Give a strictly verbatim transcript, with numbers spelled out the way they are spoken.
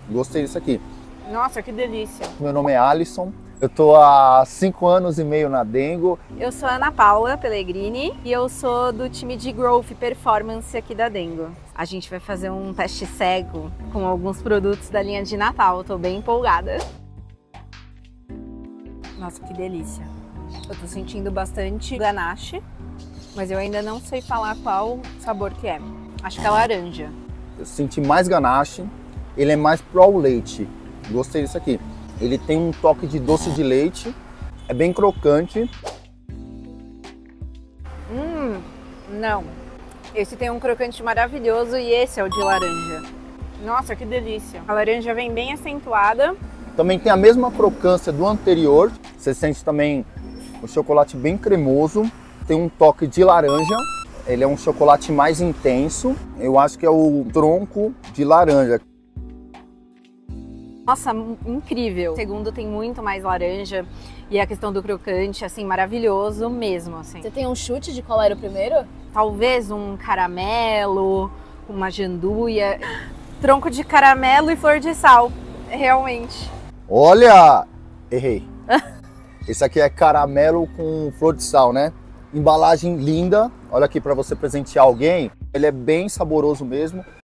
Gostei disso aqui. Nossa, que delícia. Meu nome é Alisson. Eu tô há cinco anos e meio na Dengo. Eu sou a Ana Paula Pellegrini e eu sou do time de Growth Performance aqui da Dengo. A gente vai fazer um teste cego com alguns produtos da linha de Natal. Eu tô bem empolgada. Nossa, que delícia. Eu tô sentindo bastante ganache, mas eu ainda não sei falar qual sabor que é. Acho que é laranja. Eu senti mais ganache. Ele é mais pro leite. Gostei disso aqui. Ele tem um toque de doce de leite, é bem crocante. Hum, não. Esse tem um crocante maravilhoso e esse é o de laranja. Nossa, que delícia. A laranja vem bem acentuada. Também tem a mesma crocância do anterior. Você sente também o chocolate bem cremoso. Tem um toque de laranja. Ele é um chocolate mais intenso. Eu acho que é o tronco de laranja. Nossa, incrível. O segundo tem muito mais laranja e a questão do crocante, assim, maravilhoso mesmo, assim. Você tem um chute de qual era o primeiro? Talvez um caramelo, uma janduia, tronco de caramelo e flor de sal, realmente. Olha! Errei. Esse aqui é caramelo com flor de sal, né? Embalagem linda. Olha aqui para você presentear alguém. Ele é bem saboroso mesmo.